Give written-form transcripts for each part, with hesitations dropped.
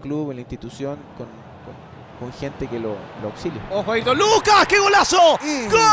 club, en la institución, con gente que lo auxilie. Ojo aí do Lucas, que golaço! Gol!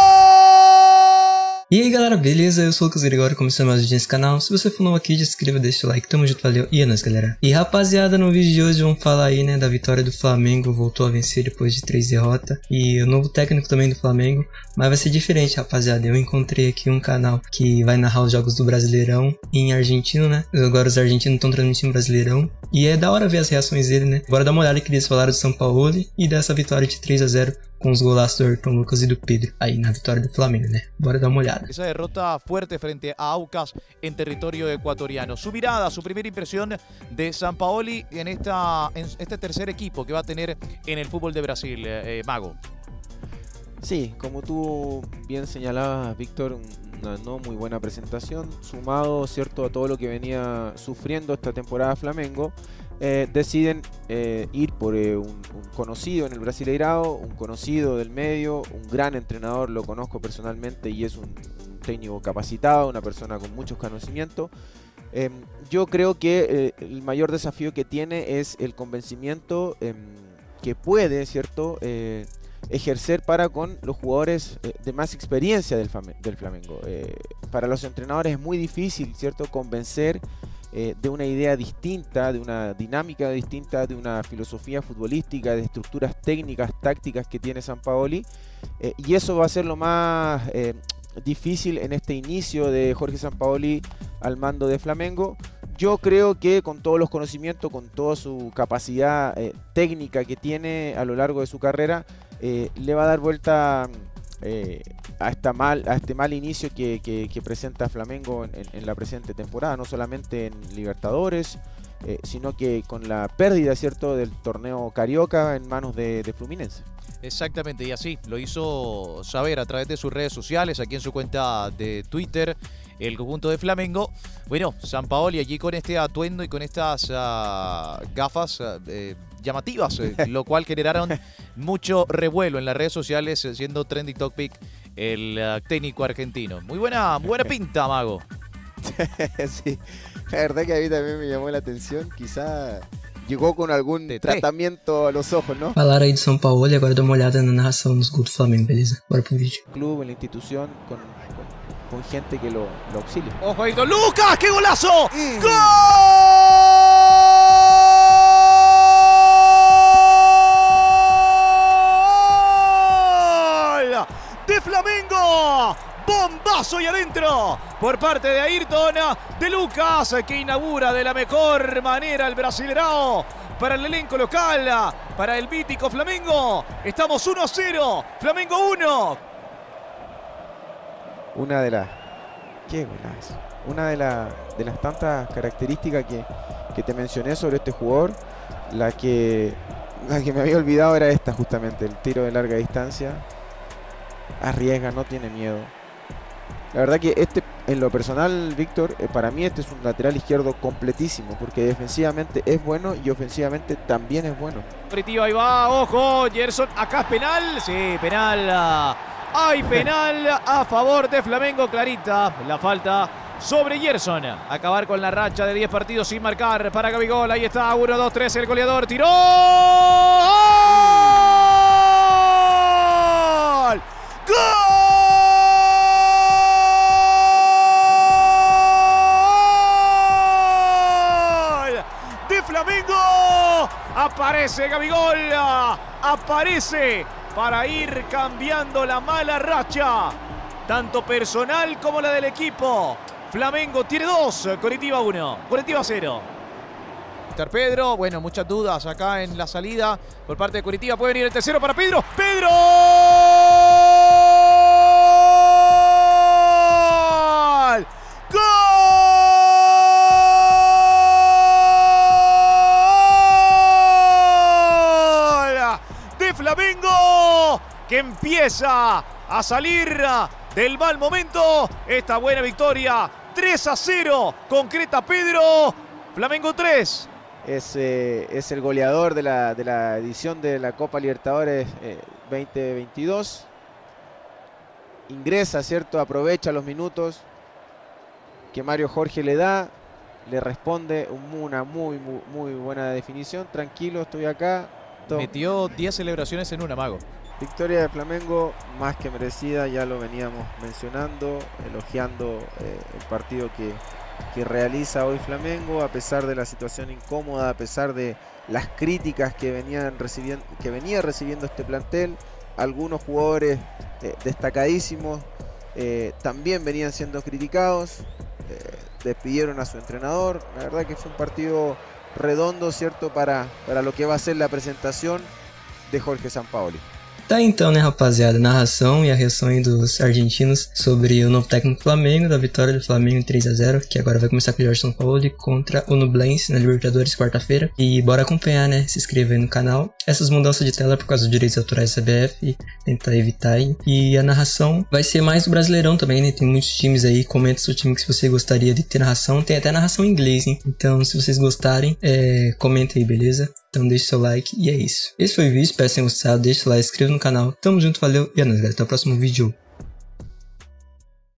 E aí galera, beleza? Eu sou o Lucas Gregório, começando mais um vídeo nesse canal. Se você for novo aqui, já se inscreva, deixa o like, tamo junto, valeu e é nóis galera. E rapaziada, no vídeo de hoje vamos falar aí, né, da vitória do Flamengo, voltou a vencer depois de 3 derrotas. E o novo técnico também do Flamengo, mas vai ser diferente rapaziada, eu encontrei aqui um canal que vai narrar os jogos do Brasileirão em argentino, né. Agora os argentinos estão transmitindo Brasileirão. E é da hora ver as reações dele, né. Bora dar uma olhada que eles falaram do São Paulo e dessa vitória de 3-0. Com os golaços do Ayrton Lucas e do Pedro, aí na vitória do Flamengo, né? Bora dar uma olhada. Esa derrota fuerte frente a Aucas en territorio ecuatoriano. Su mirada, su primera impresión de Sampaoli en este tercer equipo que va a tener en el fútbol de Brasil, Mago. Sí, como tú bien señalabas, Víctor, una no muy buena presentación, sumado, cierto, a todo lo que venía sufriendo esta temporada Flamengo. Deciden ir por un conocido en el Brasileirao, un conocido del medio, un gran entrenador, lo conozco personalmente y es un técnico capacitado, una persona con muchos conocimientos. Yo creo que el mayor desafío que tiene es el convencimiento que puede, ¿cierto?, ejercer para con los jugadores de más experiencia del Flamengo. Para los entrenadores es muy difícil, ¿cierto?, convencer de una idea distinta, de una dinámica distinta, de una filosofía futbolística, de estructuras técnicas, tácticas que tiene Sampaoli, y eso va a ser lo más difícil en este inicio de Jorge Sampaoli al mando de Flamengo. Yo creo que con todos los conocimientos, con toda su capacidad técnica que tiene a lo largo de su carrera, le va a dar vuelta a este mal inicio que presenta Flamengo en la presente temporada, no solamente en Libertadores, sino que con la pérdida, ¿cierto?, del torneo Carioca en manos de Fluminense. Exactamente, y así lo hizo saber a través de sus redes sociales, aquí en su cuenta de Twitter, el conjunto de Flamengo. Bueno, Sampaoli allí con este atuendo y con estas gafas llamativas, lo cual generaron mucho revuelo en las redes sociales, siendo trending topic el técnico argentino. Muy buena pinta, Mago. Sí, la verdad que a mí también me llamó la atención, quizá llegou com algum tratamento aos ojos, não? Falaram aí de São Paulo e agora dá uma olhada na narração dos gols do Flamengo, beleza? Bora pro vídeo. Clube, en la institución, con gente que lo auxilia. Ojo aí do Lucas, que golaço! Gol! De Flamengo. Bombazo y adentro por parte de Ayrton, de Lucas, que inaugura de la mejor manera el Brasileirao para el elenco local, para el mítico Flamengo. Estamos 1-0, Flamengo 1. Una de las... ¡Qué golazo! Una de las tantas características que te mencioné sobre este jugador, la que me había olvidado era esta justamente, el tiro de larga distancia. Arriesga, no tiene miedo. La verdad que en lo personal, Víctor, para mí este es un lateral izquierdo completísimo, porque defensivamente es bueno y ofensivamente también es bueno. Curitiba, ahí va, ojo, Gerson, acá es penal, sí, penal. Hay penal a favor de Flamengo, clarita la falta sobre Gerson. Acabar con la racha de 10 partidos sin marcar para Gabigol, ahí está, 1-2-3, el goleador, tiró. ¡Gol! De Flamengo. Aparece Gabigol. Aparece para ir cambiando la mala racha, tanto personal como la del equipo. Flamengo tiene 2, Curitiba 1, Curitiba 0. Pedro, bueno, muchas dudas acá en la salida por parte de Curitiba. Puede venir el tercero para Pedro. ¡Pedro! ¡Gol! De Flamengo, que empieza a salir del mal momento. Esta buena victoria, 3-0, concreta Pedro. Flamengo 3. Es el goleador de la edición de la Copa Libertadores 2022. Ingresa, ¿cierto? Aprovecha los minutos que Mario Jorge le da. le responde una muy buena definición. Tranquilo, estoy acá. Metió 10 celebraciones en una, Mago. Victoria de Flamengo más que merecida, ya lo veníamos mencionando, elogiando el partido que realiza hoy Flamengo, a pesar de la situación incómoda, a pesar de las críticas que venía recibiendo este plantel. Algunos jugadores destacadísimos también venían siendo criticados, despidieron a su entrenador. La verdad que fue un partido redondo, ¿cierto?, para lo que va a ser la presentación de Jorge Sampaoli. Tá então, né, rapaziada, narração e a reação aí dos argentinos sobre o novo técnico do Flamengo, da vitória do Flamengo em 3-0, que agora vai começar com o Jorge Sampaoli contra o Nublense na Libertadores quarta-feira. E bora acompanhar, né, se inscrever no canal. Essas mudanças de tela por causa dos direitos autorais da CBF, e tentar evitar aí. E a narração vai ser mais do Brasileirão também, né, tem muitos times aí, comenta o seu time que você gostaria de ter narração, tem até narração em inglês, hein. Então, se vocês gostarem, comenta aí, beleza? Então deixe seu like e é isso. Esse foi o vídeo, espero que tenham gostado, deixa o like, se inscreva no canal. Tamo junto, valeu e é nóis, galera. Até o próximo vídeo.